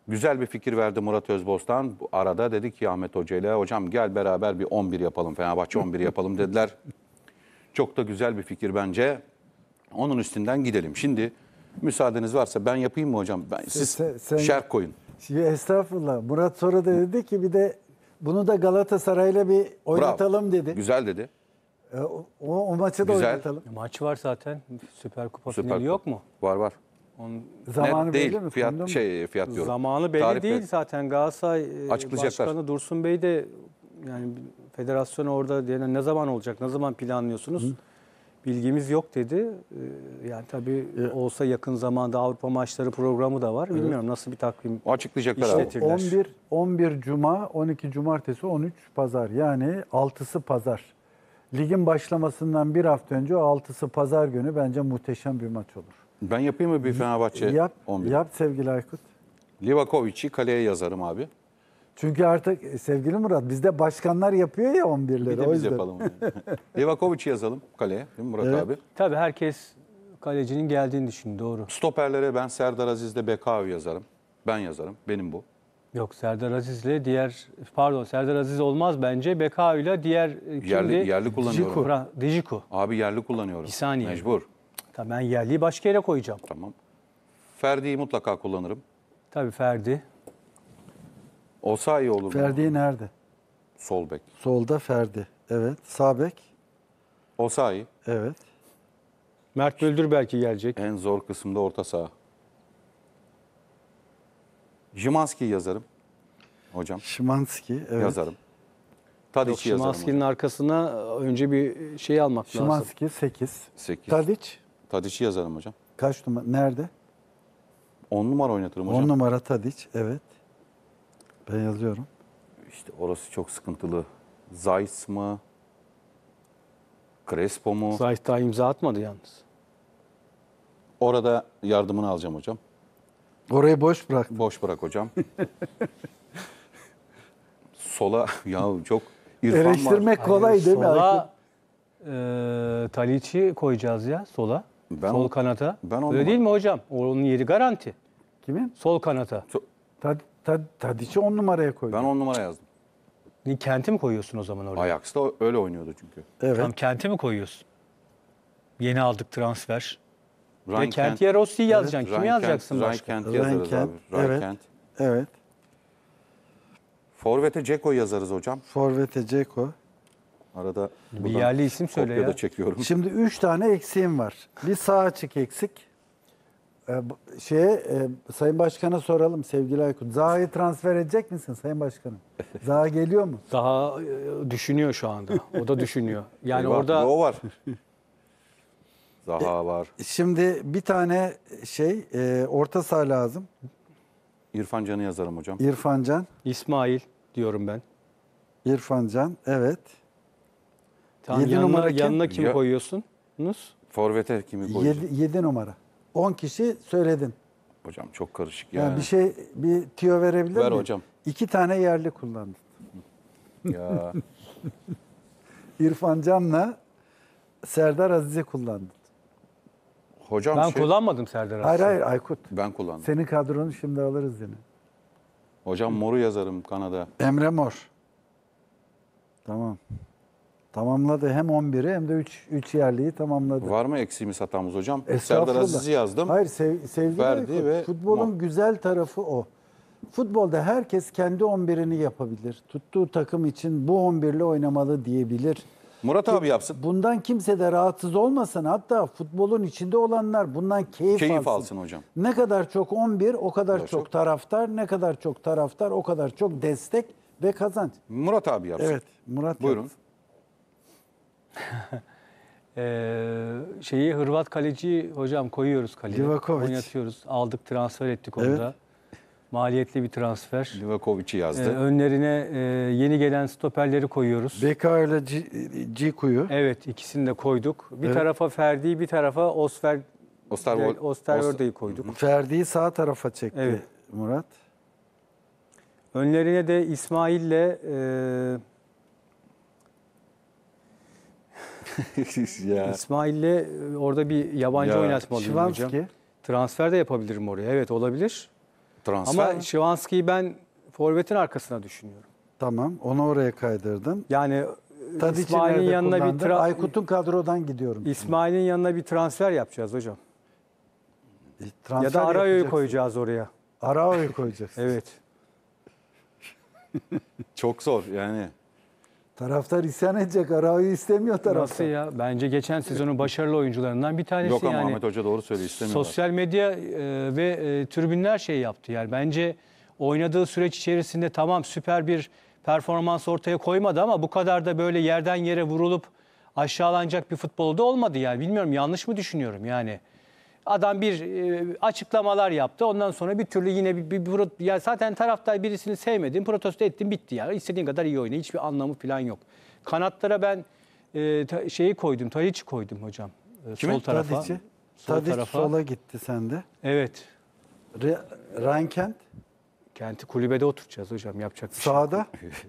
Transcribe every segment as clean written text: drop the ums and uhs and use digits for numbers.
Güzel bir fikir verdi Murat Özbostan. Bu arada dedi ki Ahmet Hoca ile hocam gel beraber bir 11 yapalım. Fenerbahçe 11 yapalım dediler. Çok da güzel bir fikir bence. Onun üstünden gidelim. Şimdi müsaadeniz varsa ben yapayım mı hocam? Siz şerh koyun. Estağfurullah. Murat sonra da dedi ki bir de bunu da Galatasaray'la bir oynatalım dedi. Güzel dedi. O maçı da Güzel. oynatalım. Maç var zaten. Süper Kupa Süper finali Kupa. yok mu? Var. Onun Zamanı Net değil. belli mi? Fiyat Kondu mu? fiyat diyorum. zamanı belli Tarih değil belli. zaten. Galatasaray Açıklayacaklar. Başkanı Dursun Bey de yani federasyona orada diye ne zaman olacak, ne zaman planlıyorsunuz? Bilgimiz yok dedi. Yani tabii olsa yakın zamanda Avrupa maçları programı da var. Bilmiyorum nasıl bir takvim Açıklayacaklar abi. işletirler. 11 Cuma, 12 Cumartesi, 13 Pazar. Yani 6'sı Pazar. Ligin başlamasından bir hafta önce o 6'sı Pazar günü bence muhteşem bir maç olur. Ben yapayım mı bir Fenerbahçe 11? Yap sevgili Aykut. Livakovic'i kaleye yazarım abi. Çünkü artık sevgili Murat bizde başkanlar yapıyor ya 11'leri. Bir de o biz yüzden. yapalım. Livakovic'i yazalım kaleye. Değil mi Murat Evet. abi? Tabii herkes kalecinin geldiğini düşünüyor. Doğru. Stoperlere ben Serdar Aziz'le Bekao'yu yazarım. Ben yazarım. Benim bu. Yok Serdar Aziz'le Serdar Aziz olmaz bence. Beka ile diğer kimdi? Yerli kullanıyorum. Djiku. Abi yerli kullanıyorum. Bir saniye. Mecbur. Tabii ben yerliyi başka yere koyacağım. Tamam. Ferdi'yi mutlaka kullanırım. Tabii Ferdi. Osayi olur mu? Ferdi nerede? Sol bek. Solda Ferdi. Evet. Sağ bek. Osayi Evet. Mert Böldür belki gelecek. en zor kısımda orta saha. Szymański'yi yazarım. Hocam Şimanski. Evet. yazarım. Tadic'i yazarım. Şimanski'nin arkasına önce bir şey almak lazım. Şimanski 8. 8. Tadic yazarım hocam. kaç numara? Nerede? 10 numara oynatırım hocam. 10 numara Tadic. Evet. Ben yazıyorum. İşte orası çok sıkıntılı. Zayt mı? Crespo mu? Zayt daha imza atmadı yalnız. Orada yardımını alacağım hocam. Orayı boş bırak. Boş bırak hocam. Sola ya çok İrfan var. Eleştirmek kolay değil mi? Aykut? Sola Taliç'i koyacağız ya sola. Sol kanata. ben onu- Öyle değil mi hocam? Onun yeri garanti. Kimin? Sol kanata. Tadic'i 10 numaraya koydu. Ben 10 numara yazdım. Kent'i mi koyuyorsun o zaman oraya? Ajax'ta öyle oynuyordu çünkü. Evet. Tam Kent'i mi koyuyorsun? Yeni aldık transfer. Ryan Ve Kent'e Rossi'yi yazacaksın. Kimi yazacaksın Ryan başka? Kent Ryan yazarız Kent, abi. Ryan evet. Kent. Evet. Forvet'e Ceko yazarız hocam. Forvet'e Ceko. Arada Bir buradan yerli isim söyle kopya da ya. çekiyorum. Şimdi 3 tane eksiğim var. Bir sağ açık eksik. Sayın Başkan'a soralım sevgili Aykut. Zaha'yı transfer edecek misin Sayın Başkanım? Zaha geliyor mu? Daha düşünüyor şu anda. O da düşünüyor. Yani Eyvah, orada o var. Zaha var. Şimdi bir tane orta saha lazım. İrfan Can'ı yazarım hocam. İrfan Can. İsmail diyorum ben. İrfan Can. Evet. Tamam, 7 numara kim? yanına kim Ya- koyuyorsunuz? Forvet'e kimi koyacağız? 7 numara. 10 kişi söyledin. Hocam çok karışık Yani ya. bir tüyo verebilir Ver miyim? hocam. 2 tane yerli kullandın. Ya. İrfan Can'la Serdar Aziz'i kullandın. Hocam Ben kullanmadım Serdar Aziz'i. Hayır Aykut. ben kullandım. Senin kadronu şimdi alırız yine. Hocam Mor'u yazarım Kanada. Emre Mor. Tamam. Tamamladı hem 11'i hem de 3 yerliyi tamamladı. Var mı eksiğimiz hatamız hocam? Estağfurullah. Serdar Aziz'i yazdım. Hayır sevgili Ferdi Aykut, ve futbolun Mor. güzel tarafı o. Futbolda herkes kendi 11'ini yapabilir. Tuttuğu takım için bu 11'le oynamalı diyebilir. Murat abi yapsın. Bundan kimse de rahatsız olmasın. Hatta futbolun içinde olanlar bundan keyif Alsın hocam. Ne kadar çok 11 o kadar Evet, çok çok. taraftar, ne kadar çok taraftar o kadar çok destek ve kazanç. Murat abi yapsın. Evet, Murat Buyurun. yapsın. Hırvat kaleci hocam koyuyoruz kaleye. Livakovic. Oynatıyoruz. Aldık, transfer ettik onu Evet. da. Maliyetli bir transfer. Livakovic'i yazdı. Önlerine yeni gelen stoperleri koyuyoruz. BK ile Ciku'yu. Evet, ikisini de koyduk. Bir Evet. tarafa Ferdi'yi, bir tarafa Osterwold. Osterwolde'yi koyduk. Ferdi'yi sağ tarafa çekti Evet. Murat. Önlerine de İsmail'le ya. İsmail'le orada bir yabancı Ya, oynatmalıyım hocam. Şivanski. Transfer de yapabilirim oraya. Evet, olabilir. Transfer. Ama Şivanski'yi ben forvetin arkasına düşünüyorum. Tamam, onu oraya kaydırdın. Yani Tadic'i İsmail'in nerede yanına kullandın? bir Aykut'un kadrodan gidiyorum. İsmail'in yanına bir transfer yapacağız hocam. Transfer Ya da Arao'yu yapacaksın. koyacağız oraya. Arao'yu koyacaksın. Evet. Çok zor yani. Taraftar isyan edecek. Arao'yu istemiyor taraftar. Nasıl ya? Bence geçen sezonun başarılı oyuncularından bir tanesi Yok ama yani. Ahmet Hoca doğru söylüyor, istemiyorlar. Sosyal medya ve tribünler şey yaptı yani. Bence oynadığı süreç içerisinde tamam süper bir performans ortaya koymadı ama bu kadar da böyle yerden yere vurulup aşağılanacak bir futbolu da olmadı yani. Bilmiyorum, yanlış mı düşünüyorum yani. Adam bir açıklamalar yaptı. Ondan sonra bir türlü yine ya zaten taraftar birisini sevmedin, protesto ettin, bitti ya. İstediğin kadar iyi oyna. Hiçbir anlamı falan yok. Kanatlara ben şeyi koydum, Tadiç'i koydum hocam. Kimi? Sol tarafa. Tadic'i. Sol Tadic tarafa. sola gitti sende. Evet. Rankent Kenti kulübede oturacağız hocam. Yapacak bir şey yok. sağda.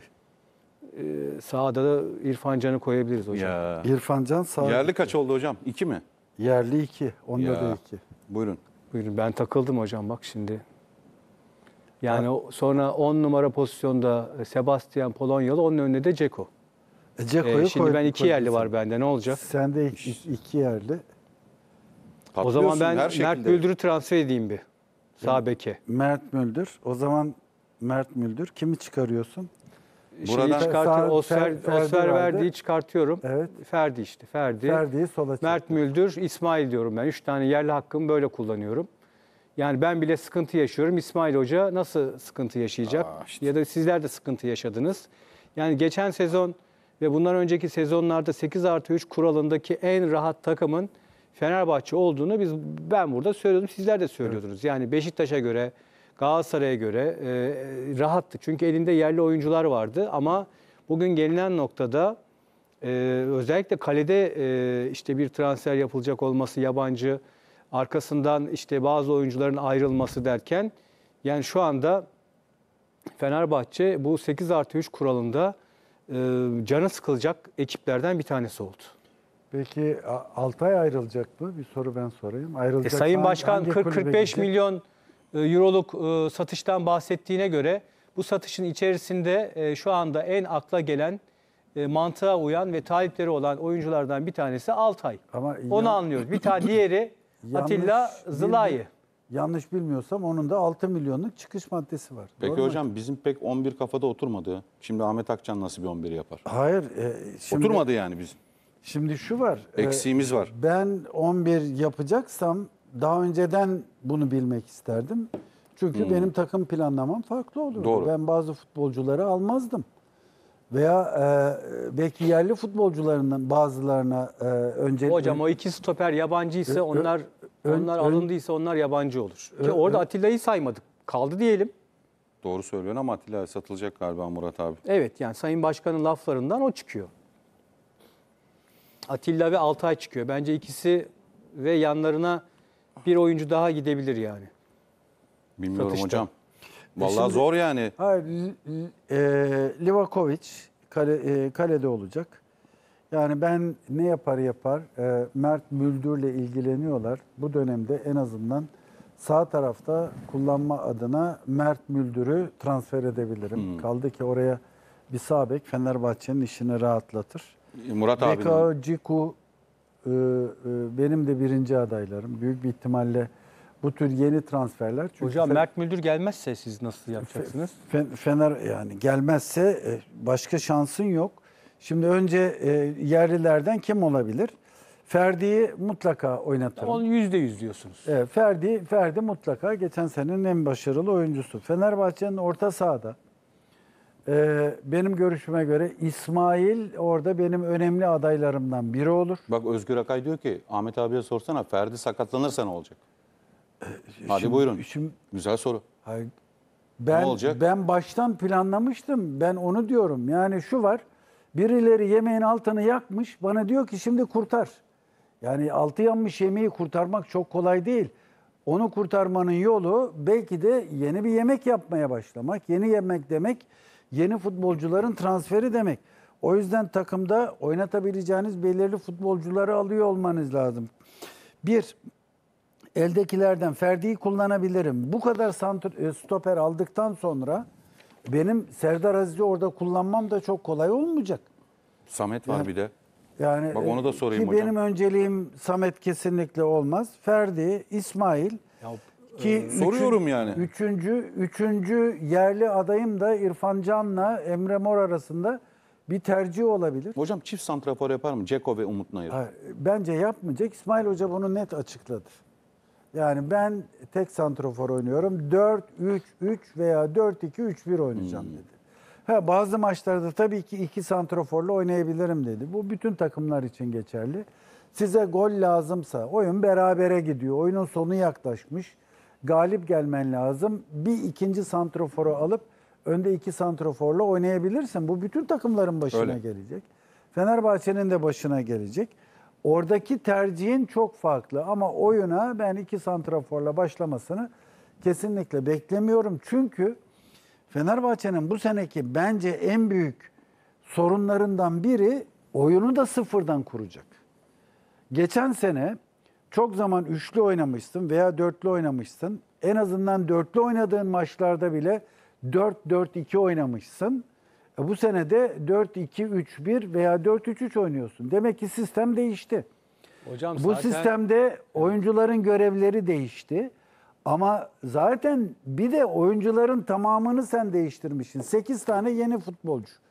Sağda da İrfan Can'ı koyabiliriz hocam. Ya. İrfan Can sağda. Yerli kaç oldu hocam? 2 mi? Yerli 2. Onda Ya. da 2. Buyurun. Buyurun, ben takıldım hocam bak şimdi. Yani sonra 10 numara pozisyonda Sebastian Polonyalı, onun önünde de Dzeko. Ceko'yu Şimdi ben 2 yerli var bende, ne olacak? Sende 2 yerli. O zaman Patlıyorsun ben her Mert şekilde. Müldür'ü transfer edeyim bir. Sağ beke. Mert Müldür. O zaman Mert Müldür. Kimi çıkarıyorsun? Buradan- Şeyi çıkartıyorum. Ferdi Osfer vardı. Verdi'yi çıkartıyorum. Evet. Ferdi işte. Ferdi'yi sola çekti. Mert Müldür, İsmail diyorum ben. 3 tane yerli hakkımı böyle kullanıyorum. Yani ben bile sıkıntı yaşıyorum. İsmail Hoca nasıl sıkıntı yaşayacak? işte. Ya da sizler de sıkıntı yaşadınız. Yani geçen sezon ve bundan önceki sezonlarda 8+3 kuralındaki en rahat takımın Fenerbahçe olduğunu ben burada söylüyordum. Sizler de söylüyordunuz. Yani Beşiktaş'a göre, Galatasaray'a göre rahattı. Çünkü elinde yerli oyuncular vardı ama bugün gelinen noktada özellikle kalede işte bir transfer yapılacak olması, yabancı, arkasından işte bazı oyuncuların ayrılması derken yani şu anda Fenerbahçe bu 8+3 kuralında canı sıkılacak ekiplerden bir tanesi oldu. Peki Altay ayrılacak mı? Bir soru ben sorayım. Ayrılacak. Sayın Başkan hangi kulübe 40-45 gidecek? milyon euroluk satıştan bahsettiğine göre bu satışın içerisinde şu anda en akla gelen, mantığa uyan ve talipleri olan oyunculardan bir tanesi Altay. Ama Onu anlıyoruz. Bir tane diğeri Atilla Yanlış Zılai. Yanlış bilmiyorsam onun da 6 milyonluk çıkış maddesi var. Peki Doğru mu? hocam bizim pek 11 kafada oturmadı. Şimdi Ahmet Akçan nasıl bir 11 yapar? Hayır. Şimdi, Oturmadı yani bizim. Şimdi şu var. Eksiğimiz var. Ben 11 yapacaksam daha önceden bunu bilmek isterdim. Çünkü benim takım planlamam farklı olurdu. Doğru. Ben bazı futbolcuları almazdım. Veya belki yerli futbolcularından bazılarına önce... Hocam o iki stoper yabancıysa onlar alındıysa onlar yabancı olur. Ki orada Atilla'yı saymadık. Kaldı diyelim. Doğru söylüyorsun ama Atilla satılacak galiba Murat abi. Evet, yani Sayın Başkan'ın laflarından o çıkıyor. Atilla ve Altay çıkıyor. Bence ikisi ve yanlarına bir oyuncu daha gidebilir yani. Bilmiyorum Satışta. hocam. Vallahi Şimdi- zor yani. Hayır, Livakovic kalede olacak. Yani ben ne yapar Mert Müldür'le ilgileniyorlar. Bu dönemde en azından sağ tarafta kullanma adına Mert Müldür'ü transfer edebilirim. Kaldı ki oraya bir sağ bek Fenerbahçe'nin işini rahatlatır. Murat abi. Beka, Ciku benim de birinci adaylarım. Büyük bir ihtimalle bu tür yeni transferler. Çünkü Hocam Mert Müldür gelmezse siz nasıl yapacaksınız? Fener yani gelmezse başka şansın yok. Şimdi önce yerlilerden kim olabilir? Ferdi'yi mutlaka oynatırım. Onu %100 diyorsunuz. Evet, Ferdi mutlaka geçen senenin en başarılı oyuncusu. Fenerbahçe'nin orta sahada benim görüşüme göre İsmail orada benim önemli adaylarımdan biri olur. Bak Özgür Akay diyor ki Ahmet abiye sorsana Ferdi sakatlanırsa ne olacak? Hadi Şimdi- buyurun. şimdi- Güzel soru. Hayır, Ne olacak? Ben baştan planlamıştım. Ben onu diyorum. Yani şu var. Birileri yemeğin altını yakmış. Bana diyor ki şimdi kurtar. Yani altı yanmış yemeği kurtarmak çok kolay değil. Onu kurtarmanın yolu belki de yeni bir yemek yapmaya başlamak. Yeni yemek demek yeni futbolcuların transferi demek. O yüzden takımda oynatabileceğiniz belirli futbolcuları alıyor olmanız lazım. Bir, eldekilerden Ferdi'yi kullanabilirim. Bu kadar stoper aldıktan sonra benim Serdar Aziz'i orada kullanmam da çok kolay olmayacak. Samet var bir de. Yani Bak onu da sorayım ki hocam. benim önceliğim Samet kesinlikle olmaz. Ferdi, İsmail ki soruyorum yani. Üçüncü yerli adayım da İrfan Can'la Emre Mor arasında bir tercih olabilir. Hocam çift santrafor yapar mı? Ceko ve Umut Nayır. Hayır, bence yapmayacak. İsmail Hoca bunu net açıkladı. Yani ben tek santrafor oynuyorum. 4-3-3 veya 4-2-3-1 oynayacağım dedi. Bazı maçlarda tabii ki iki santraforla oynayabilirim dedi. Bu bütün takımlar için geçerli. Size gol lazımsa, oyun berabere gidiyor. Oyunun sonu yaklaşmış. Galip gelmen lazım. Bir ikinci santraforu alıp önde iki santraforla oynayabilirsin. Bu bütün takımların başına Öyle. gelecek. Fenerbahçe'nin de başına gelecek. Oradaki tercihin çok farklı ama oyuna ben iki santraforla başlamasını kesinlikle beklemiyorum. Çünkü Fenerbahçe'nin bu seneki bence en büyük sorunlarından biri oyunu da sıfırdan kuracak. Geçen sene çok zaman üçlü oynamışsın veya dörtlü oynamışsın. En azından dörtlü oynadığın maçlarda bile 4-4-2 oynamışsın. Bu sene de 4-2-3-1 veya 4-3-3 oynuyorsun. Demek ki sistem değişti. Hocam Bu zaten sistemde oyuncuların görevleri değişti. Ama zaten bir de oyuncuların tamamını sen değiştirmişsin. 8 tane yeni futbolcu.